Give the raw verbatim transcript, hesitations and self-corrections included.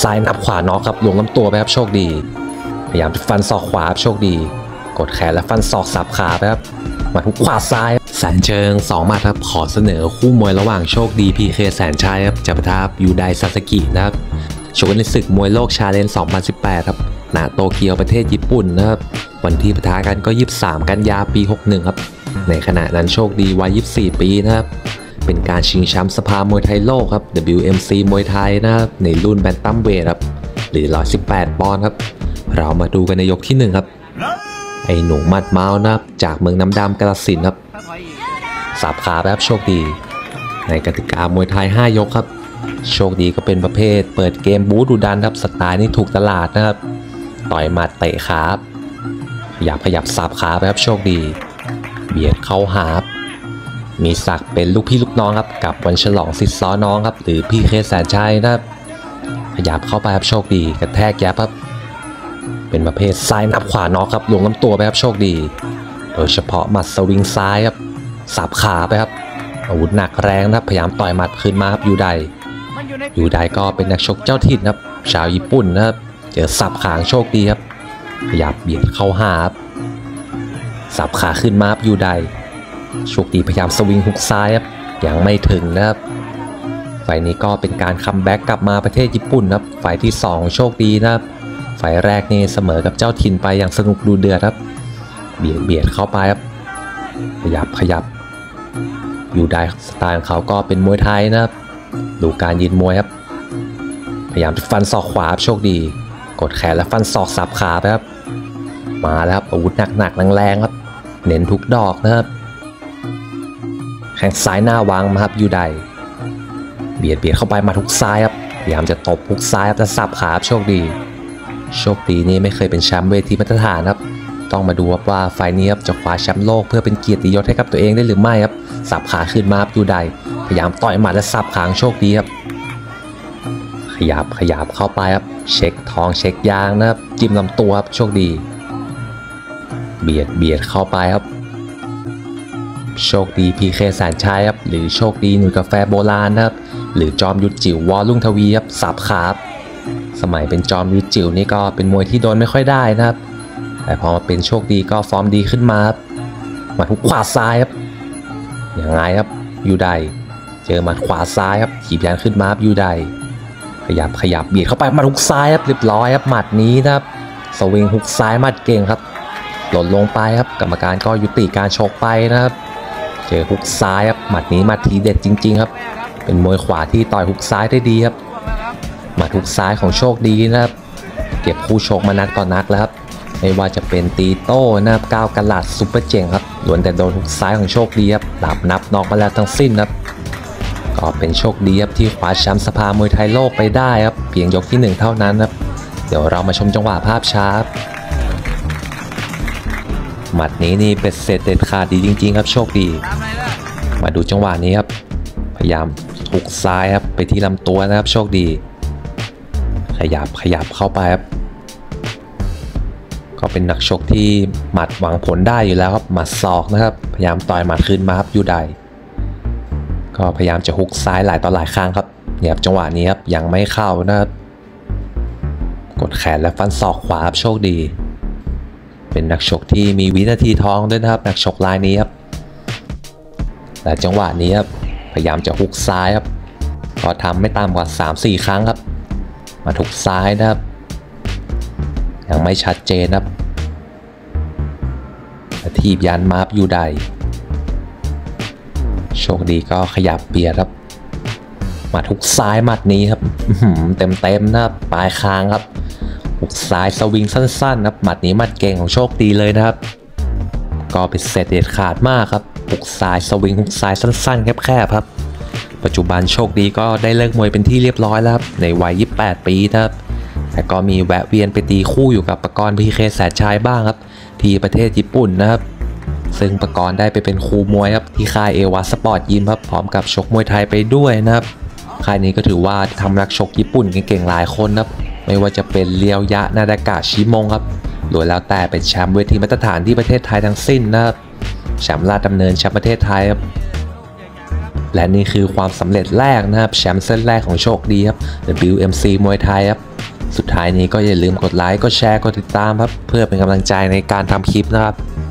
ซ้ายนับขวาน็อกครับลงลำตัวไปครับโชคดีพยายามฟันศอกขวาโชคดีกดแขนและฟันศอกสับขาไปครับหมัดฮุกขวาซ้ายแสนเชิงสองหมัดครับขอเสนอคู่มวยระหว่างโชคดีพีเคแสนชัยครับจะปะทะยูไดซาสกินะครับชกในศึกมวยโลกชาเลนจ์สองพันสิบแปดครับณโตเกียวประเทศญี่ปุ่นนะครับวันที่ปะทะกันก็ยี่สิบสามกันยาปีหกสิบเอ็ดครับในขณะนั้นโชคดีวัยยี่สิบสี่ปีนะครับเป็นการชิงแชมป์สภามวยไทยโลกครับ ดับเบิลยู เอ็ม ซี มวยไทยนะครับในรุ่นแบนตัมเวทครับหรือหนึ่งร้อยสิบแปดปอนด์ครับเรามาดูกันในยกที่หนึ่งครับไอหนุ่มมัดเมาส์นะครับจากเมืองน้ำดำกาฬสินธุ์ครับสับขาแบบโชคดีในกติกามวยไทยห้ายกครับโชคดีก็เป็นประเภทเปิดเกมบู๊ดุดันครับสไตล์นี้ถูกตลาดนะครับต่อยหมัดเตะขาขยับขยับสับขาแบบโชคดีเบียดเข้าหามีศักดิ์เป็นลูกพี่ลูกน้องครับกับวันฉลองสิทธิ์ซ้อน้องครับหรือพี่เคแสนชัยนะครับขยับเข้าไปครับโชคดีกระแทกแยบครับเป็นประเภทซ้ายนับขวาน็อกครับลงลำตัวไปครับโชคดีโดยเฉพาะหมัดสวิงซ้ายครับสับขาไปครับอาวุธหนักแรงนะครับพยายามต่อยหมัดคืนมาครับยูไดยูไดก็เป็นนักชกเจ้าถิ่นครับชาวญี่ปุ่นนะครับเจอสับขางโชคดีครับขยับเบียดเข้าหาครับสับขาขึ้นมาครับยูไดโชคดีพยายามสวิงฮุกซ้ายครับยังไม่ถึงนะครับไฟนี้ก็เป็นการคัมแบ็กกลับมาประเทศญี่ปุ่นครับไฟที่สองโชคดีนะครับไฟแรกนี่เสมอกับเจ้าถิ่นไปอย่างสนุกดูเดือดครับเบียดเบียดเข้าไปครับขยับขยับยูไดสไตล์ของเขาก็เป็นมวยไทยนะครับดูการยืนมวยครับพยายามฟันศอกขวาโชคดีกดแขนและฟันศอกสับขาไปครับมาแล้วครับอาวุธหนักๆแรงๆครับเน้นทุกดอกนะครับแข้งซ้ายหน้าวางมาครับยูไดเบียดเบียดเข้าไปมาทุกซ้ายครับพยายามจะตบทุกซ้ายครับจะสับขาโชคดีโชคดีนี่ไม่เคยเป็นแชมป์เวทีมาตรฐานครับต้องมาดูว่าไฟนี้ครับจะคว้าแชมป์โลกเพื่อเป็นเกียรติยศให้กับตัวเองได้หรือไม่ครับสับขาขึ้นมาครับยูไดพยายามต่อยหมัดและสับขางโชคดีครับขยับขยับเข้าไปครับเช็คท้องเช็คยางนะครับจิ้มลำตัวครับโชคดีเบียดเบียดเข้าไปครับโชคดีพีเคแสนชัยครับหรือโชคดีหนุ่ยกาแฟโบราณนะครับหรือจอมยุทธจิ๋ววอลุ่งทวีครับสับขาสมัยเป็นจอมยุทธจิ๋วนี่ก็เป็นมวยที่โดนไม่ค่อยได้นะครับแต่พอมาเป็นโชคดีก็ฟอร์มดีขึ้นมาครับมาทุกขวาซ้ายครับยังไงครับยูไดเจอหมัดขวาซ้ายครับขีบยันขึ้นมาครับยูไดขยับขยับเบียดเข้าไปมาทุกซ้ายครับเรียบร้อยครับหมัดนี้นะครับสวิงฮุกซ้ายหมัดเก่งครับหล่นลงไปครับกรรมการก็ยุติการชกไปนะครับเจอฮุกซ้ายครับหมัดนี้หมัดทีเด็ดจริงๆครับเป็นมวยขวาที่ต่อยฮุกซ้ายได้ดีครับหมัดฮุกซ้ายของโชคดีนะครับเก็บคู่ชกมานักต่อนักแล้วครับไม่ว่าจะเป็นตีโต้นะครับก้าวกะลัดซุปเปอร์เจ๋งครับล้วนแต่โดนฮุกซ้ายของโชคดีครับหลับนับนอกมาแล้วทั้งสิ้นครับก็เป็นโชคดีครับที่คว้าแชมป์สภามวยไทยโลกไปได้ครับเพียงยกที่หนึ่งเท่านั้นครับเดี๋ยวเรามาชมจังหวะภาพช้าหมัดนี้นี่เป็นเสร็จเด็ดขาดดีจริงๆครับโชคดีมาดูจังหวะนี้ครับพยายามฮุกซ้ายครับไปที่ลำตัวนะครับโชคดีขยับขยับเข้าไปครับก็เป็นนักชกที่หมัดหวังผลได้อยู่แล้วครับหมัดศอกนะครับพยายามต่อยหมัดขึ้นมาครับยูไดก็พยายามจะฮุกซ้ายหลายต่อหลายครั้งครับเนี่ยครับจังหวะนี้ครับยังไม่เข้านะครับกดแขนและฟันศอกขวาครับโชคดีเป็นนักชกที่มีวินาทีทองด้วยนะครับนักชกรายนี้ครับแต่จังหวะนี้ครับพยายามจะฮุกซ้ายครับก็ทำไม่ต่ำกว่า สามสี่ ครั้งครับมาทุกซ้ายนะครับยังไม่ชัดเจนครับทีบยันมายูไดโชคดีก็ขยับเบียดครับมาทุกซ้ายหมัดนี้ครับเต็มเต็มนะครับปลายคางครับฮุกซ้ายสวิงสั้นๆครับหมัดนี้หมัดเก่งของโชคดีเลยนะครับก็เป็นเสร็จเด็ดขาดมากครับฮุกซ้ายสวิงฮุกซ้ายสั้นๆแคบๆครับปัจจุบันโชคดีก็ได้เลิกมวยเป็นที่เรียบร้อยแล้วครับในวัยยี่สิบแปดปีนะครับแต่ก็มีแวะเวียนไปตีคู่อยู่กับปกรณ์พีเคแสนชัยบ้างครับที่ประเทศญี่ปุ่นนะครับซึ่งปกรณ์ได้ไปเป็นครูมวยครับที่ค่ายเอวาสปอร์ตยิมครับพร้อมกับชกมวยไทยไปด้วยนะครับค่ายนี้ก็ถือว่าทำนักชกญี่ปุ่นเก่งๆหลายคนครับไม่ว่าจะเป็นเลียวยะนาดากะชิมงครับโดยแล้วแต่เป็นแชมป์เวทีมาตรฐานที่ประเทศไทยทั้งสิ้นนะครับแชมป์ราชดำเนินแชมป์ประเทศไทยครับและนี่คือความสำเร็จแรกนะครับแชมป์เส้นแรกของโชคดีครับ ดับเบิลยู เอ็ม ซี มวยไทยครับสุดท้ายนี้ก็อย่าลืมกดไลค์กดแชร์กดติดตามครับเพื่อเป็นกำลังใจในการทำคลิปนะครับ